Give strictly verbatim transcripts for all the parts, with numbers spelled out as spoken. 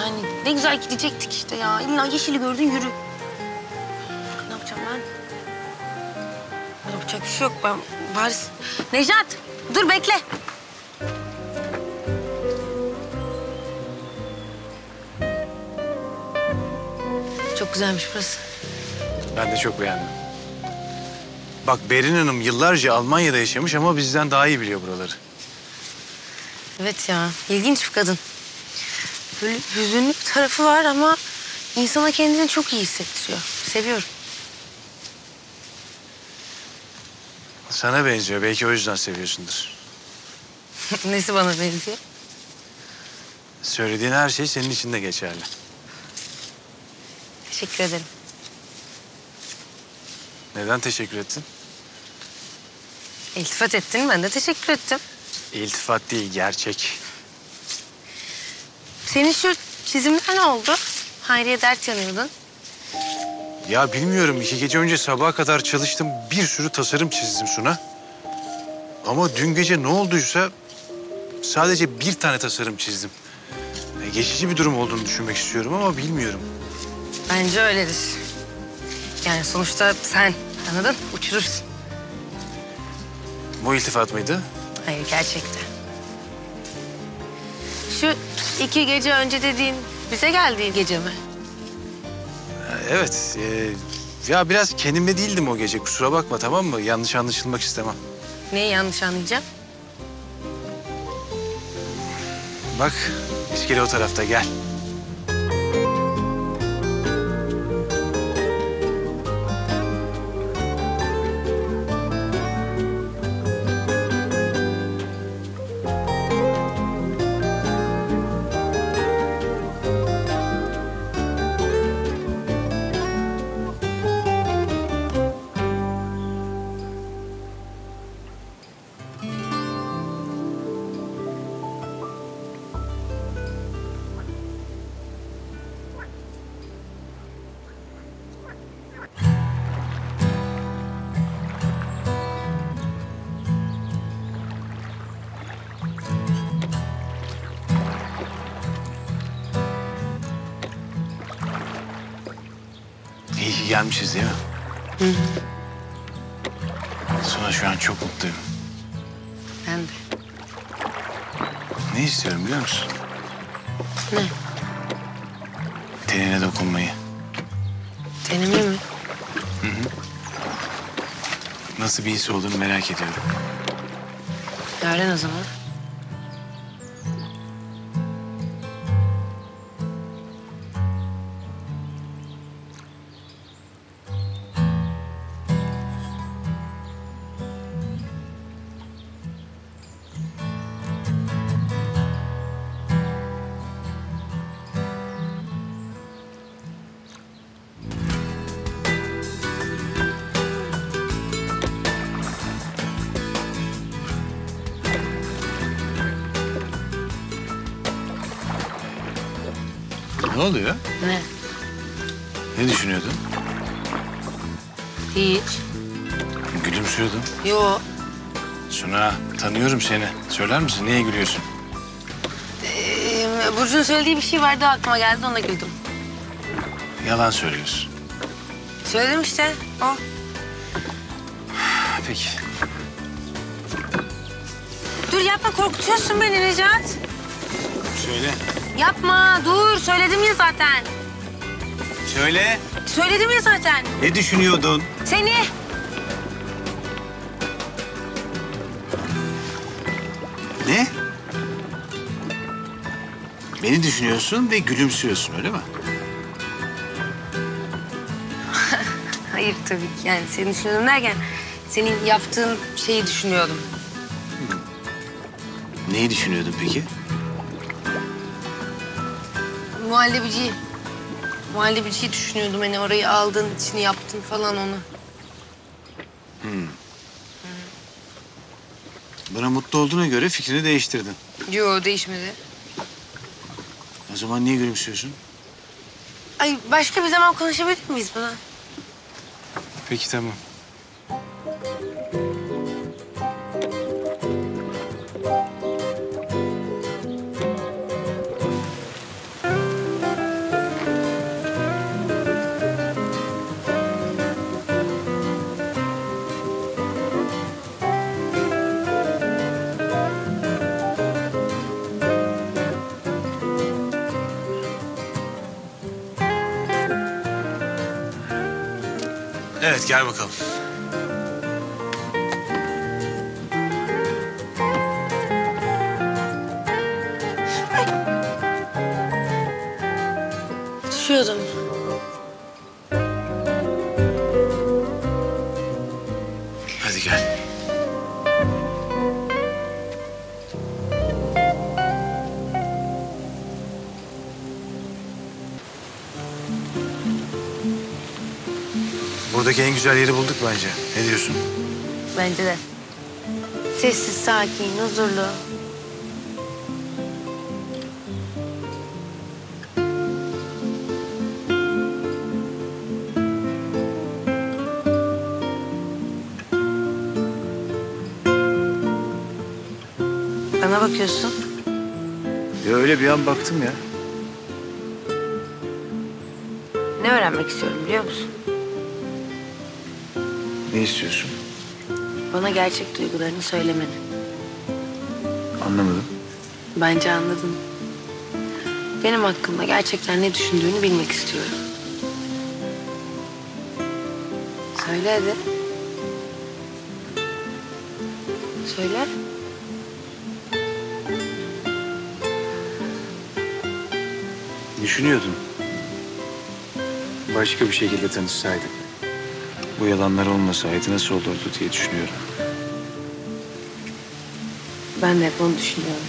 Yani ne güzel gidecektik işte ya. İlla yeşili gördün yürü. Ne yapacağım ben? Yapacak bir şey yok ben. Bari... Nejat dur bekle. Çok güzelmiş burası. Ben de çok beğendim. Bak Berin Hanım yıllarca Almanya'da yaşamış ama bizden daha iyi biliyor buraları. Evet ya, ilginç bir kadın. Böyle hüzünlü bir tarafı var ama insana kendini çok iyi hissettiriyor. Seviyorum. Sana benziyor. Belki o yüzden seviyorsundur. Nesi bana benziyor? Söylediğin her şey senin için de geçerli. Teşekkür ederim. Neden teşekkür ettin? İltifat ettin, ben de teşekkür ettim. İltifat değil, gerçek. Senin şu çizimler ne oldu? Hayriye dert yanıyordun. Ya bilmiyorum. iki gece önce sabaha kadar çalıştım. Bir sürü tasarım çizdim Suna. Ama dün gece ne olduysa sadece bir tane tasarım çizdim. E, geçici bir durum olduğunu düşünmek istiyorum ama bilmiyorum. Bence öyledir. Yani sonuçta sen, anladın? Uçurursun. Bu iltifat mıydı? Hayır, gerçekten. Şu iki gece önce dediğin bize geldiği gece mi? Evet. E, ya biraz kendimde değildim o gece. Kusura bakma, tamam mı? Yanlış anlaşılmak istemem. Neyi yanlış anlayacağım? Bak, iskele o tarafta. Gel. İyi ki gelmişiz değil mi? Hı hı. Sonra şu an çok mutluyum. Ben de. Ne istiyorum biliyor musun? Ne? Tenine dokunmayı. Tenime mi? Hı hı. Nasıl bir his olduğunu merak ediyorum. Yarın o zaman. Ne oluyor? Ne? Ne düşünüyordun? Hiç. Gülümsüyordun. Yo. Suna, tanıyorum seni. Söyler misin? Niye gülüyorsun? Ee, Burcu'nun söylediği bir şey vardı aklıma geldi ona güldüm. Yalan söylüyorsun. Söyledim işte o. Peki. Dur yapma korkutuyorsun beni Necat. Söyle. Yapma dur söyledim ya zaten. Söyle. Söyledim ya zaten. Ne düşünüyordun? Seni. Ne? Beni düşünüyorsun ve gülümsüyorsun, öyle mi? Hayır tabii ki yani seni düşünüyordum derken senin yaptığın şeyi düşünüyordum. Neyi düşünüyordun peki? Muhallebiciyi. Muhallebiciyi düşünüyordum hani orayı aldın, içini yaptın falan onu. Hmm. Bana mutlu olduğuna göre fikrini değiştirdin. Yo değişmedi. O zaman niye gülümsüyorsun? Ay başka bir zaman konuşabilir miyiz buna? Peki tamam. Evet, gel bakalım. Düşüyordum. Hadi gel. Buradaki en güzel yeri bulduk bence. Ne diyorsun? Bence de. Sessiz, sakin, huzurlu. Bana bakıyorsun. Ya öyle bir an baktım ya. Ne öğrenmek istiyorum biliyor musun? Ne istiyorsun? Bana gerçek duygularını söylemeni. Anlamadım. Bence anladın. Benim hakkımda gerçekten ne düşündüğünü bilmek istiyorum. Söyle hadi. Söyle. Düşünüyordum. Başka bir şekilde tanışsaydık. Bu yalanlar olmasaydı nasıl olurdu diye düşünüyorum. Ben de hep onu düşünüyorum.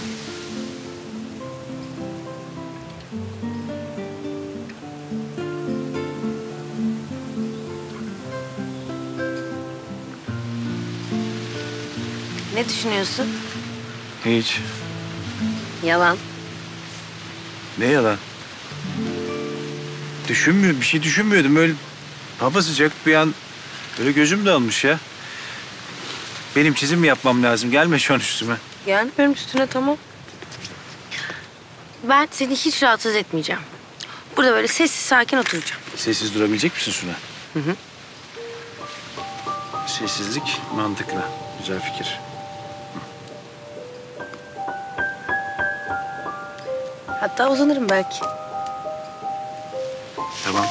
Ne düşünüyorsun? Hiç. Yalan. Ne yalan? Düşünmüyorum, bir şey düşünmüyordum. Öyle hava sıcak bir an böyle gözüm dalmış ya. Benim çizim mi yapmam lazım? Gelme şu an üstüme. Gelmiyorum üstüne tamam. Ben seni hiç rahatsız etmeyeceğim. Burada böyle sessiz sakin oturacağım. Sessiz durabilecek misin Suna? Hı hı. Sessizlik mantıklı. Güzel fikir. Hatta uzanırım belki. Tamam.